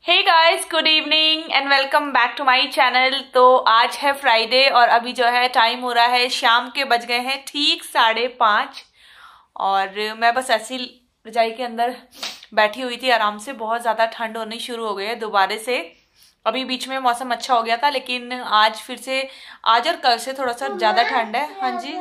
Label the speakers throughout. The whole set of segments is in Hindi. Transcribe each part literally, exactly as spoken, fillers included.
Speaker 1: Hey guys, good evening and welcome back to my channel. तो आज है फ्राइडे और अभी जो है टाइम हो रहा है शाम के, बज गए हैं ठीक साढ़े पाँच और मैं बस ऐसी रजाई के अंदर बैठी हुई थी आराम से। बहुत ज़्यादा ठंड होनी शुरू हो गई है दोबारा से। अभी बीच में मौसम अच्छा हो गया था लेकिन आज फिर से, आज और कल से थोड़ा सा ज़्यादा ठंड है। हाँ जी,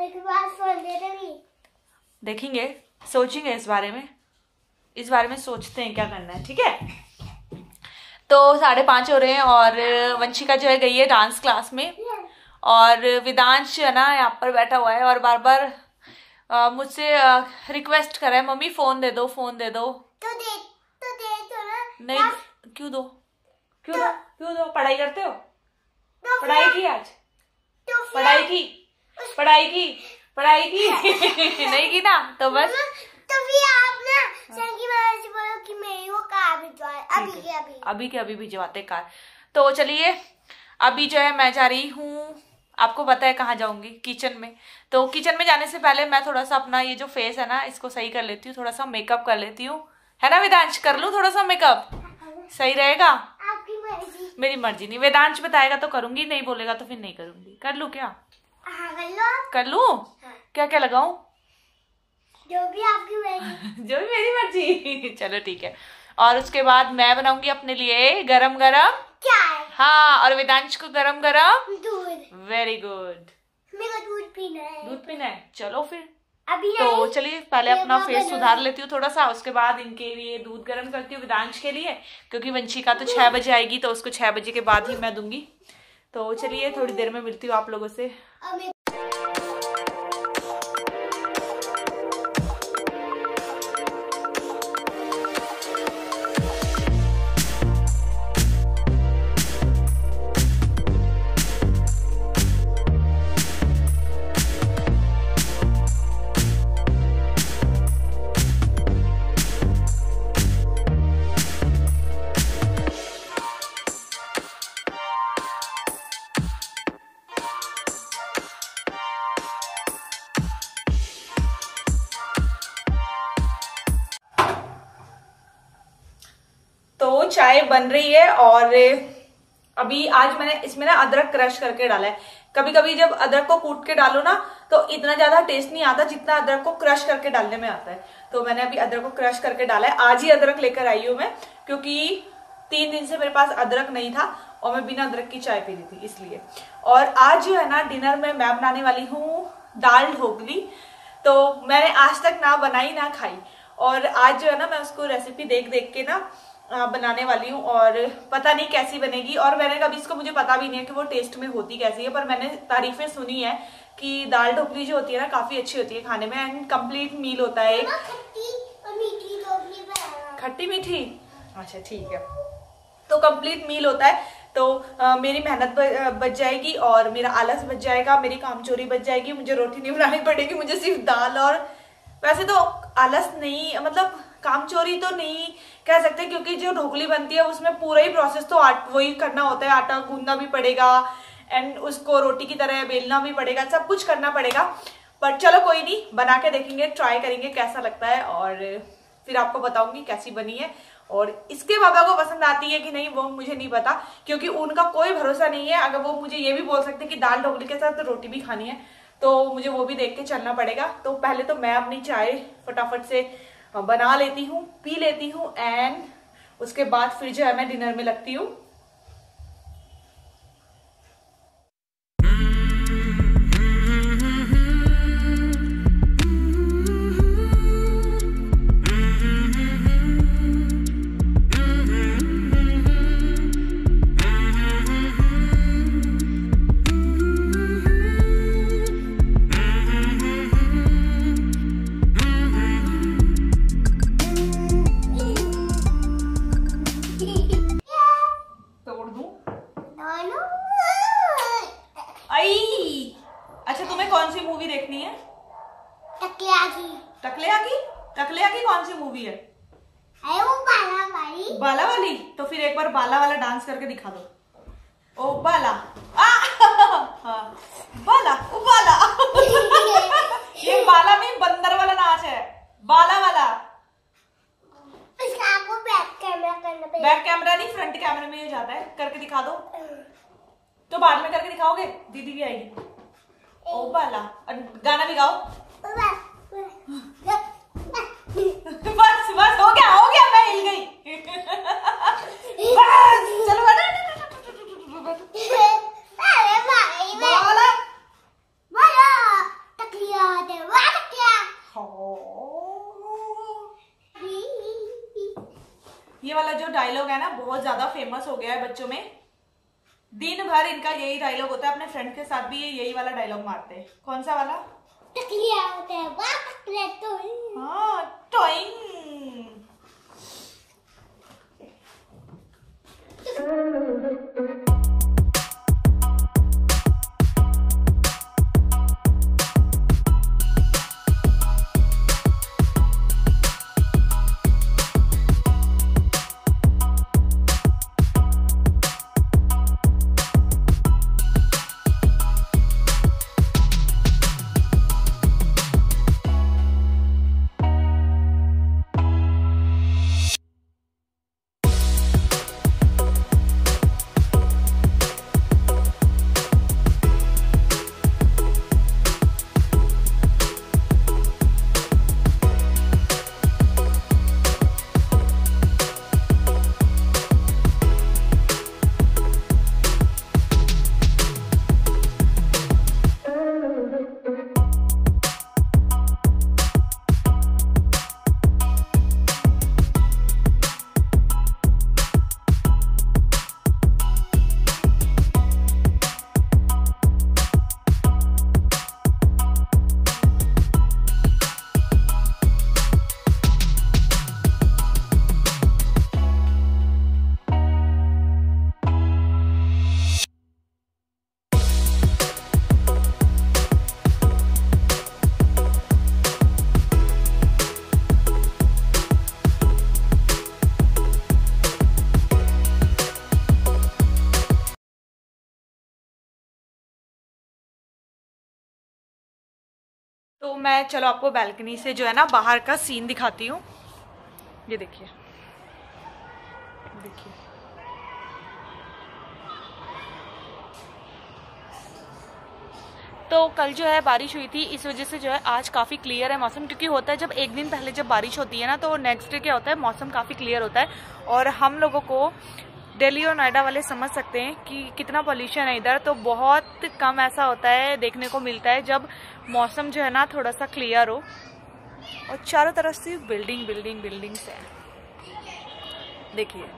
Speaker 1: देखेंगे, सोचेंगे इस बारे में, इस बारे में सोचते हैं क्या करना है। ठीक है, तो साढ़े पाँच हो रहे हैं और वंशिका जो है गई है डांस क्लास में और विदांश है ना यहाँ पर बैठा हुआ है और बार बार मुझसे रिक्वेस्ट कर रहा है, मम्मी फोन दे दो, फोन दे दो। तो दे तो दे तो ना। नहीं, क्यों दो, क्यों दो, क्यों दो? पढ़ाई करते हो? पढ़ाई की आज? पढ़ाई की, पढ़ाई की, पढ़ाई की नहीं की ना, तो बस
Speaker 2: तो भी आप ना संगी मामा से बोलो कि मेरी वो कार भिजवाए, अभी के अभी
Speaker 1: अभी के अभी भिजवाते कार। तो चलिए, अभी जो है मैं जा रही हूँ, आपको पता है कहाँ जाऊंगी, किचन में। तो किचन में जाने से पहले मैं थोड़ा सा अपना ये जो फेस है ना इसको सही कर लेती हूँ, थोड़ा सा मेकअप कर लेती हूँ, है ना वेदांश? कर लूँ थोड़ा सा मेकअप, सही रहेगा?
Speaker 2: आपकी मर्जी।
Speaker 1: मेरी मर्जी नहीं, वेदांश बताएगा तो करूंगी, नहीं बोलेगा तो फिर नहीं करूंगी। कर लूँ क्या?
Speaker 2: हाँ, कर लो।
Speaker 1: कर लूँ? हाँ। क्या क्या लगाऊं?
Speaker 2: जो भी आपकी मर्जी।
Speaker 1: जो भी मेरी मर्जी चलो ठीक है। और उसके बाद मैं बनाऊंगी अपने लिए गरम गरम
Speaker 2: चाय।
Speaker 1: हाँ, और वेदांश को गरम गरम
Speaker 2: दूध।
Speaker 1: Very good.
Speaker 2: मेरे को दूध पीना है।
Speaker 1: दूध पीना है, चलो फिर
Speaker 2: अभी
Speaker 1: तो चलिए पहले अपना फेस सुधार लेती हूँ थोड़ा सा, उसके बाद इनके लिए दूध गर्म करती हूँ वेदांश के लिए, क्योंकि वंशिका तो छह बजे आएगी तो उसको छह बजे के बाद ही मैं दूंगी। तो चलिए थोड़ी देर में मिलती हूँ आप लोगों से। तो चाय बन रही है और अभी आज मैंने इसमें ना अदरक क्रश करके डाला है। कभी कभी जब अदरक को कूट के डालो ना तो इतना ज्यादा टेस्ट नहीं आता जितना अदरक को क्रश करके डालने में आता है। तो मैंने अभी अदरक को क्रश करके डाला है। आज ही अदरक लेकर आई हूँ मैं, क्योंकि तीन दिन से मेरे पास अदरक नहीं था और मैं बिना अदरक की चाय पी रही थी इसलिए। और आज जो है ना डिनर में मैं बनाने वाली हूँ दाल ढोकली। तो मैंने आज तक ना बनाई ना खाई और आज जो है ना मैं उसको रेसिपी देख देख के ना बनाने वाली हूँ और पता नहीं कैसी बनेगी। और मैंने कभी इसको, मुझे पता भी नहीं है कि वो टेस्ट में होती कैसी है, पर मैंने तारीफें सुनी है कि दाल ढोकली जो होती है ना काफी अच्छी होती है खाने में एंड कंप्लीट मील होता है।
Speaker 2: खट्टी और मीठी ढोकली बनाना।
Speaker 1: खट्टी मीठी, अच्छा ठीक है। तो कंप्लीट मील होता है तो आ, मेरी मेहनत बच जाएगी और मेरा आलस बच जाएगा, मेरी कामचोरी बच जाएगी, मुझे रोटी नहीं बनानी पड़ेगी, मुझे सिर्फ दाल। और वैसे तो आलस नहीं, मतलब कामचोरी तो नहीं कह सकते, क्योंकि जो ढोकली बनती है उसमें पूरा ही प्रोसेस तो वही करना होता है। आटा गूंदना भी पड़ेगा एंड उसको रोटी की तरह बेलना भी पड़ेगा, सब कुछ करना पड़ेगा। पर चलो कोई नहीं, बना के देखेंगे, ट्राई करेंगे कैसा लगता है और फिर आपको बताऊंगी कैसी बनी है। और इसके बाबा को पसंद आती है कि नहीं वो मुझे नहीं पता, क्योंकि उनका कोई भरोसा नहीं है। अगर वो मुझे ये भी बोल सकते कि दाल ढोकली के साथ तो रोटी भी खानी है तो मुझे वो भी देख के चलना पड़ेगा। तो पहले तो मैं अपनी चाय फटाफट से बना लेती हूँ, पी लेती हूँ एंड उसके बाद फिर जो है मैं डिनर में लगती हूँ। अच्छा, तुम्हें कौन सी मूवी देखनी है?
Speaker 2: टकलिया की।
Speaker 1: टकलिया की? टकलिया की कौन सी मूवी है?
Speaker 2: है वो बाला वाली।
Speaker 1: बाला वाली? तो फिर एक बार बाला वाला डांस करके दिखा दो। ओ बाला, आ, हाँ, बाला, ओ बाला ये बाला में बंदर वाला नाच है, बाला वाला।
Speaker 2: आपको बैक कैमरा करना पड़ेगा।
Speaker 1: बैक कैमरा नहीं, फ्रंट कैमरा में ही जाता है। करके दिखा दो। तो बाद में करके दिखाओगे, दीदी भी आएगी। ओ बाला, गाना भी गाओ। बस बस हो गया हो गया, मैं हिल गई। बस चलो
Speaker 2: अरे भाई
Speaker 1: बाला
Speaker 2: बोलो तकिया दे वाह क्या।
Speaker 1: ये वाला जो डायलॉग है ना बहुत ज्यादा फेमस हो गया है बच्चों में। दिन भर इनका यही डायलॉग होता है। अपने फ्रेंड के साथ भी ये यही वाला डायलॉग मारते हैं। कौन सा वाला?
Speaker 2: तकिया होता है वाह तो।
Speaker 1: हाँ टॉइंग। तो मैं चलो आपको बैल्कनी से जो है ना बाहर का सीन दिखाती हूँ। ये देखिए देखिए तो कल जो है बारिश हुई थी, इस वजह से जो है आज काफ़ी क्लियर है मौसम। क्योंकि होता है जब एक दिन पहले जब बारिश होती है ना तो नेक्स्ट डे क्या होता है, मौसम काफ़ी क्लियर होता है। और हम लोगों को दिल्ली और नोएडा वाले समझ सकते हैं कि कितना पॉल्यूशन है इधर। तो बहुत कम ऐसा होता है, देखने को मिलता है जब मौसम जो है ना थोड़ा सा क्लियर हो। और चारों तरफ से बिल्डिंग बिल्डिंग बिल्डिंग्स है। देखिए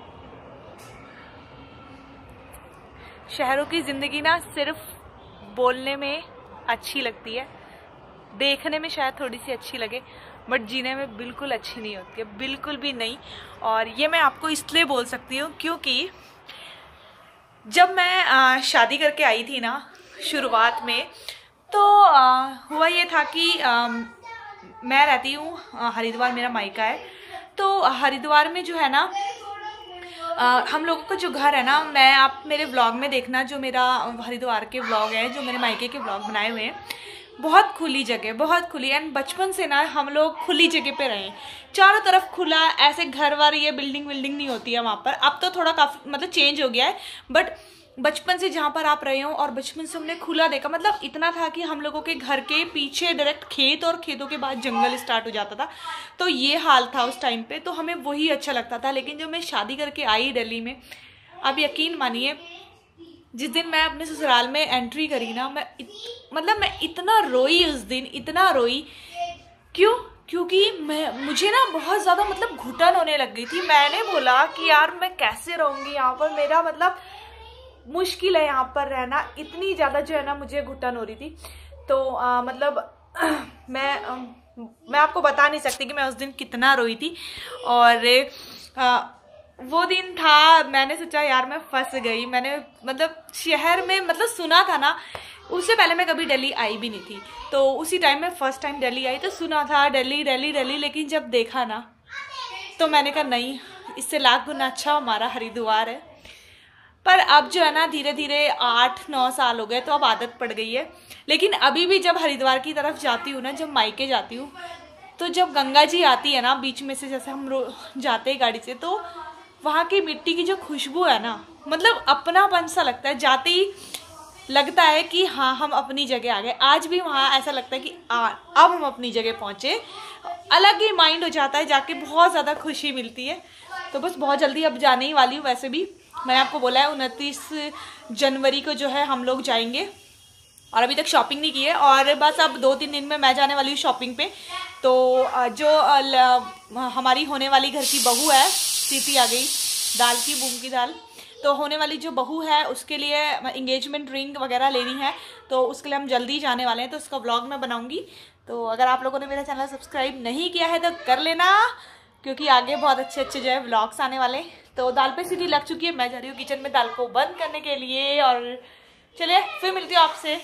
Speaker 1: शहरों की जिंदगी ना सिर्फ बोलने में अच्छी लगती है, देखने में शायद थोड़ी सी अच्छी लगे, बट जीने में बिल्कुल अच्छी नहीं होती है, बिल्कुल भी नहीं। और ये मैं आपको इसलिए बोल सकती हूँ क्योंकि जब मैं आ, शादी करके आई थी ना शुरुआत में, तो आ, हुआ ये था कि आ, मैं रहती हूँ हरिद्वार, मेरा मायका है। तो हरिद्वार में जो है ना आ, हम लोगों का जो घर है ना, मैं आप मेरे व्लॉग में देखना, जो मेरा हरिद्वार के व्लॉग है, जो मेरे मायके के व्लॉग बनाए हुए हैं, बहुत खुली जगह, बहुत खुली। एंड बचपन से ना हम लोग खुली जगह पे रहे, चारों तरफ खुला, ऐसे घर वार ये बिल्डिंग विल्डिंग नहीं होती है वहाँ पर। अब तो थोड़ा काफ़ी मतलब चेंज हो गया है, बट बचपन से जहाँ पर आप रहे हो और बचपन से हमने खुला देखा। मतलब इतना था कि हम लोगों के घर के पीछे डायरेक्ट खेत और खेतों के बाद जंगल स्टार्ट हो जाता था। तो ये हाल था उस टाइम पे, तो हमें वही अच्छा लगता था। लेकिन जब मैं शादी करके आई दिल्ली में, आप यकीन मानिए जिस दिन मैं अपने ससुराल में एंट्री करी ना, मैं इत, मतलब मैं इतना रोई उस दिन, इतना रोई। क्यों? क्योंकि मैं मुझे ना बहुत ज़्यादा मतलब घुटन होने लग गई थी। मैंने बोला कि यार मैं कैसे रहूँगी यहाँ पर, मेरा मतलब मुश्किल है यहाँ पर रहना, इतनी ज़्यादा जो है ना मुझे घुटन हो रही थी। तो आ, मतलब मैं आ, मैं आपको बता नहीं सकती कि मैं उस दिन कितना रोई थी। और आ, वो दिन था, मैंने सोचा यार मैं फंस गई। मैंने मतलब शहर में मतलब सुना था ना, उससे पहले मैं कभी दिल्ली आई भी नहीं थी। तो उसी टाइम में फर्स्ट टाइम दिल्ली आई तो सुना था दिल्ली दिल्ली दिल्ली, लेकिन जब देखा ना तो मैंने कहा नहीं, इससे लाख गुना अच्छा हमारा हरिद्वार है। पर अब जो है ना धीरे धीरे आठ नौ साल हो गए तो अब आदत पड़ गई है। लेकिन अभी भी जब हरिद्वार की तरफ जाती हूँ ना, जब मायके जाती हूँ, तो जब गंगा जी आती है ना बीच में से, जैसे हम जाते हैं गाड़ी से, तो वहाँ की मिट्टी की जो खुशबू है ना, मतलब अपनापन सा लगता है। जाते ही लगता है कि हाँ हम अपनी जगह आ गए। आज भी वहाँ ऐसा लगता है कि आ, अब हम अपनी जगह पहुँचे। अलग ही माइंड हो जाता है, जाके बहुत ज़्यादा खुशी मिलती है। तो बस बहुत जल्दी अब जाने ही वाली हूँ। वैसे भी मैंने आपको बोला है उनतीस जनवरी को जो है हम लोग जाएंगे, और अभी तक शॉपिंग नहीं की है, और बस अब दो तीन दिन में मैं जाने वाली हूँ शॉपिंग पे। तो जो हमारी होने वाली घर की बहू है, सीटी आ गई दाल की, मूंग की दाल, तो होने वाली जो बहू है उसके लिए इंगेजमेंट रिंग वगैरह लेनी है, तो उसके लिए हम जल्दी जाने वाले हैं। तो उसका व्लॉग मैं बनाऊंगी। तो अगर आप लोगों ने मेरा चैनल सब्सक्राइब नहीं किया है तो कर लेना, क्योंकि आगे बहुत अच्छे अच्छे जो है व्लॉग्स आने वाले। तो दाल पे सीटी लग चुकी है, मैं जा रही हूँ किचन में दाल को बंद करने के लिए, और चलिए फिर मिलती हूँ आपसे।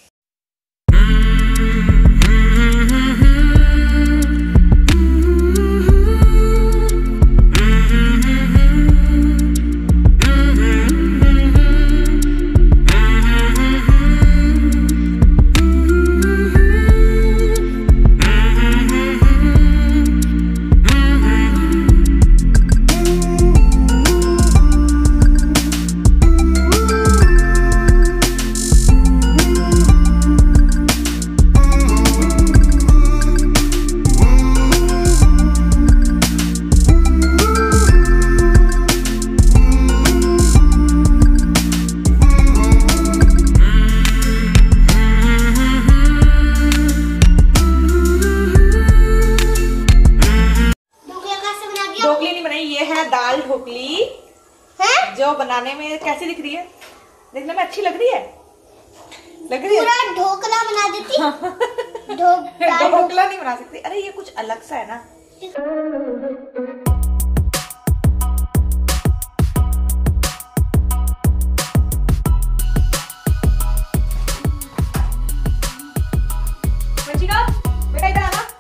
Speaker 1: दाल ढोकली है जो बनाने में कैसी दिख रही है, देखने में अच्छी लग रही है, लग रही है।
Speaker 2: पूरा ढोकला बना देती।
Speaker 1: ढोकला नहीं बना सकती, अरे ये कुछ अलग सा है ना। बेटा इधर आना।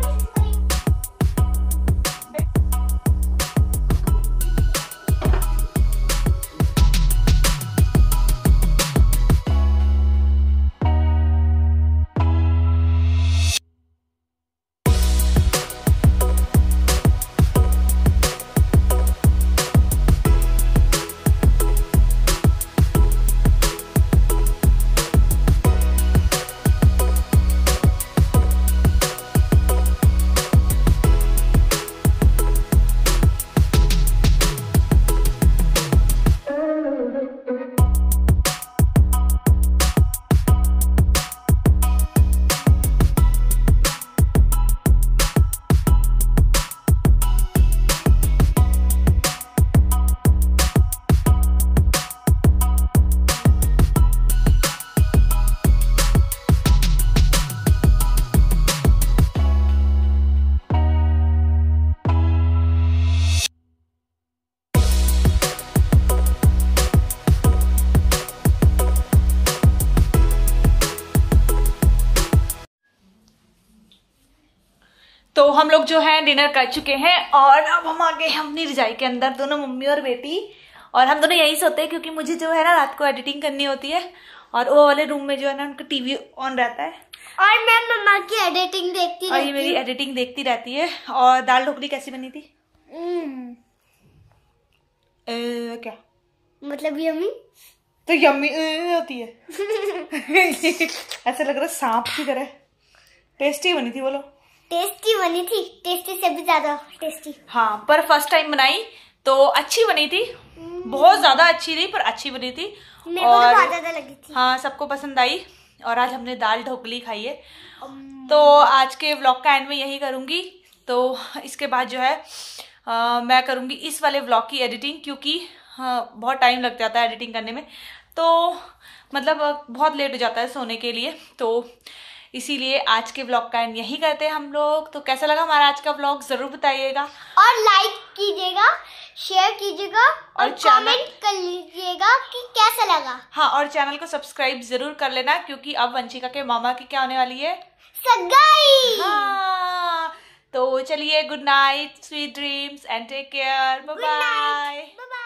Speaker 1: तो हम लोग जो है डिनर कर चुके हैं, और अब हम आ गए अपनी रजाई के अंदर, दोनों मम्मी और बेटी, और हम दोनों यही सोते हैं क्योंकि मुझे जो है ना रात को एडिटिंग करनी होती है, और वो वाले रूम में जो है ना उनका टीवी ऑन रहता है,
Speaker 2: और मैं मम्मा की एडिटिंग देखती
Speaker 1: और ये मेरी एडिटिंग देखती रहती है। और दाल ढोकली कैसी बनी थी? ए, क्या
Speaker 2: मतलब यम्मी?
Speaker 1: तो यम्मी होती है। ऐसा लग रहा है सांप की तरह। टेस्टी बनी थी, बोलो।
Speaker 2: टेस्टी बनी थी, टेस्टी से भी ज्यादा टेस्टी।
Speaker 1: हाँ, पर फर्स्ट टाइम बनाई तो अच्छी बनी थी, बहुत ज्यादा अच्छी नहीं पर अच्छी बनी थी,
Speaker 2: मेरे को तो बहुत ज्यादा लगी थी।
Speaker 1: हाँ, सबको पसंद आई। और आज हमने दाल ढोकली खाई है। तो आज के व्लॉग का एंड में यही करूंगी। तो इसके बाद जो है आ, मैं करूंगी इस वाले व्लॉग की एडिटिंग, क्योंकि हाँ, बहुत टाइम लग जाता है एडिटिंग करने में, तो मतलब बहुत लेट हो जाता है सोने के लिए। तो इसीलिए आज के व्लॉग का एंड यही करते हैं हम लोग। तो कैसा लगा हमारा आज का व्लॉग जरूर बताइएगा,
Speaker 2: और लाइक कीजिएगा, शेयर कीजिएगा, और, और कमेंट कर लीजिएगा कि कैसा लगा।
Speaker 1: हाँ, और चैनल को सब्सक्राइब जरूर कर लेना, क्योंकि अब वंशिका के मामा की क्या होने वाली है,
Speaker 2: सगाई।
Speaker 1: हाँ, तो चलिए, good night, sweet dreams and take care, bye bye.